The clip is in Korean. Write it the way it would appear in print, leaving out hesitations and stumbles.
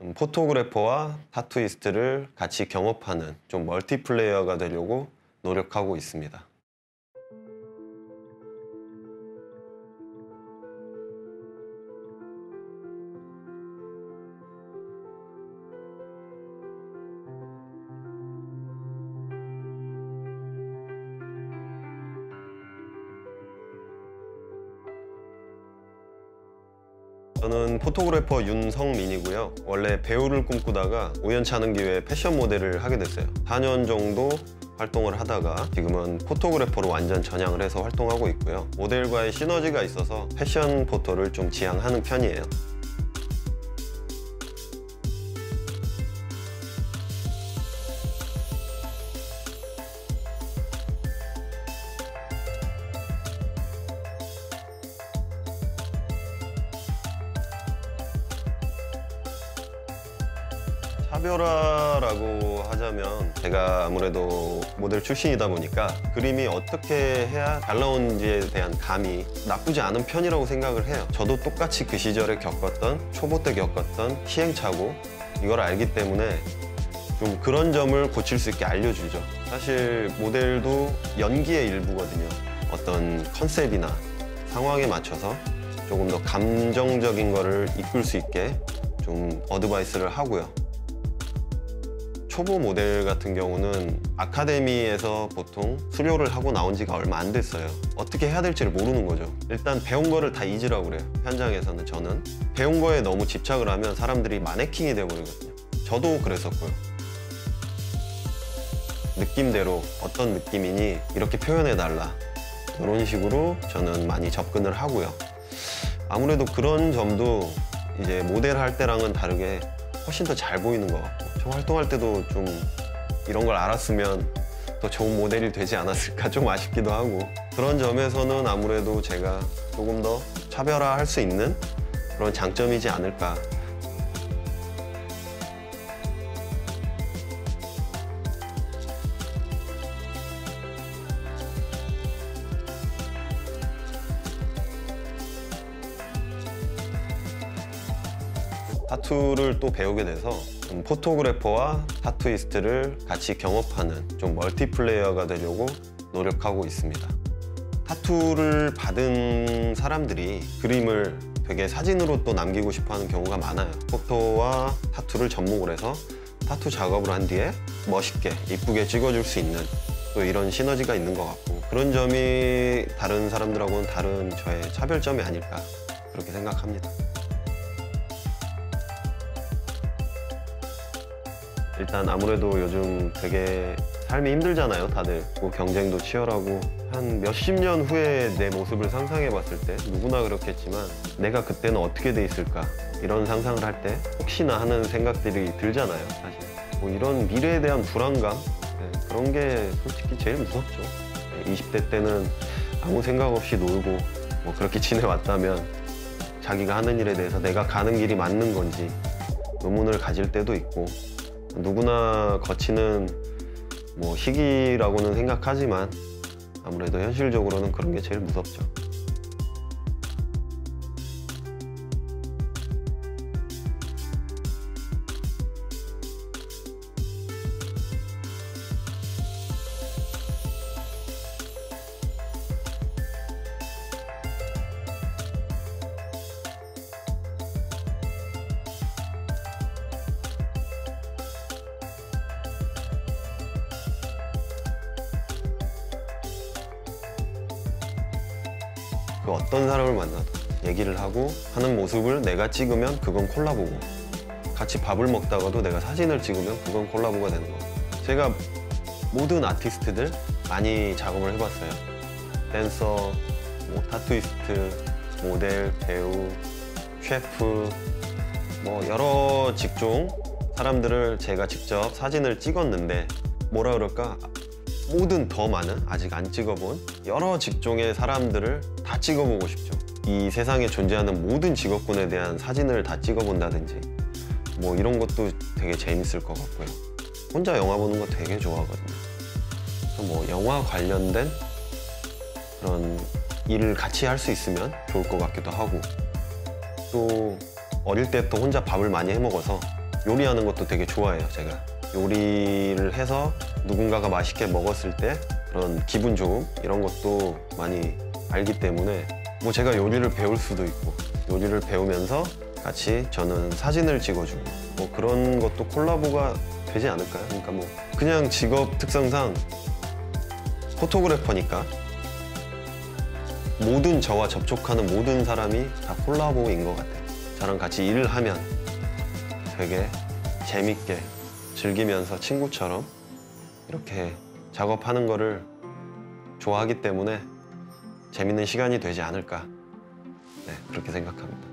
포토그래퍼와 타투이스트를 같이 경업하는 좀 멀티플레이어가 되려고 노력하고 있습니다. 저는 포토그래퍼 윤성민이고요. 원래 배우를 꿈꾸다가 우연치 않은 기회에 패션 모델을 하게 됐어요. 4년 정도 활동을 하다가 지금은 포토그래퍼로 완전 전향을 해서 활동하고 있고요. 모델과의 시너지가 있어서 패션 포토를 좀 지향하는 편이에요. 차별화라고 하자면 제가 아무래도 모델 출신이다 보니까 그림이 어떻게 해야 잘 나오는지에 대한 감이 나쁘지 않은 편이라고 생각을 해요. 저도 똑같이 그 시절에 겪었던, 초보 때 겪었던 시행착오 이걸 알기 때문에 좀 그런 점을 고칠 수 있게 알려주죠. 사실 모델도 연기의 일부거든요. 어떤 컨셉이나 상황에 맞춰서 조금 더 감정적인 거를 이끌 수 있게 좀 어드바이스를 하고요. 초보 모델 같은 경우는 아카데미에서 보통 수료를 하고 나온 지가 얼마 안 됐어요. 어떻게 해야 될지를 모르는 거죠. 일단 배운 거를 다 잊으라고 그래요. 현장에서는 저는 배운 거에 너무 집착을 하면 사람들이 마네킹이 돼버리거든요. 저도 그랬었고요. 느낌대로 어떤 느낌이니 이렇게 표현해달라, 이런 식으로 저는 많이 접근을 하고요. 아무래도 그런 점도 이제 모델 할 때랑은 다르게 훨씬 더 잘 보이는 것 같고, 저 활동할 때도 좀 이런 걸 알았으면 더 좋은 모델이 되지 않았을까 좀 아쉽기도 하고, 그런 점에서는 아무래도 제가 조금 더 차별화할 수 있는 그런 장점이지 않을까. 타투를 또 배우게 돼서 포토그래퍼와 타투이스트를 같이 경업하는 좀 멀티플레이어가 되려고 노력하고 있습니다. 타투를 받은 사람들이 그림을 되게 사진으로 또 남기고 싶어 하는 경우가 많아요. 포토와 타투를 접목을 해서 타투 작업을 한 뒤에 멋있게 이쁘게 찍어줄 수 있는 또 이런 시너지가 있는 것 같고, 그런 점이 다른 사람들하고는 다른 저의 차별점이 아닐까 그렇게 생각합니다. 일단 아무래도 요즘 되게 삶이 힘들잖아요, 다들. 뭐 경쟁도 치열하고, 한 몇십 년 후에 내 모습을 상상해 봤을 때 누구나 그렇겠지만 내가 그때는 어떻게 돼 있을까, 이런 상상을 할 때 혹시나 하는 생각들이 들잖아요, 사실. 뭐 이런 미래에 대한 불안감, 그런 게 솔직히 제일 무섭죠. 20대 때는 아무 생각 없이 놀고 뭐 그렇게 지내왔다면 자기가 하는 일에 대해서 내가 가는 길이 맞는 건지 의문을 가질 때도 있고, 누구나 거치는 뭐 시기라고는 생각하지만 아무래도 현실적으로는 그런 게 제일 무섭죠. 그 어떤 사람을 만나도 얘기를 하고 하는 모습을 내가 찍으면 그건 콜라보고, 같이 밥을 먹다가도 내가 사진을 찍으면 그건 콜라보가 되는 거고. 제가 모든 아티스트들 많이 작업을 해봤어요. 댄서, 뭐 타투이스트, 모델, 배우, 셰프, 뭐 여러 직종 사람들을 제가 직접 사진을 찍었는데, 뭐라 그럴까, 모든 더 많은, 아직 안 찍어본 여러 직종의 사람들을 다 찍어보고 싶죠. 이 세상에 존재하는 모든 직업군에 대한 사진을 다 찍어본다든지 뭐 이런 것도 되게 재밌을 것 같고요. 혼자 영화 보는 거 되게 좋아하거든요. 그래서 뭐 영화 관련된 그런 일을 같이 할 수 있으면 좋을 것 같기도 하고, 또 어릴 때부터 혼자 밥을 많이 해 먹어서 요리하는 것도 되게 좋아해요. 제가 요리를 해서 누군가가 맛있게 먹었을 때 그런 기분 좋음 이런 것도 많이 알기 때문에 뭐 제가 요리를 배울 수도 있고 요리를 배우면서 같이 저는 사진을 찍어주고 뭐 그런 것도 콜라보가 되지 않을까요? 그러니까 뭐 그냥 직업 특성상 포토그래퍼니까 모든 저와 접촉하는 모든 사람이 다 콜라보인 것 같아요. 저랑 같이 일을 하면 되게 재밌게 즐기면서 친구처럼 이렇게 작업하는 거를 좋아하기 때문에 재밌는 시간이 되지 않을까, 네, 그렇게 생각합니다.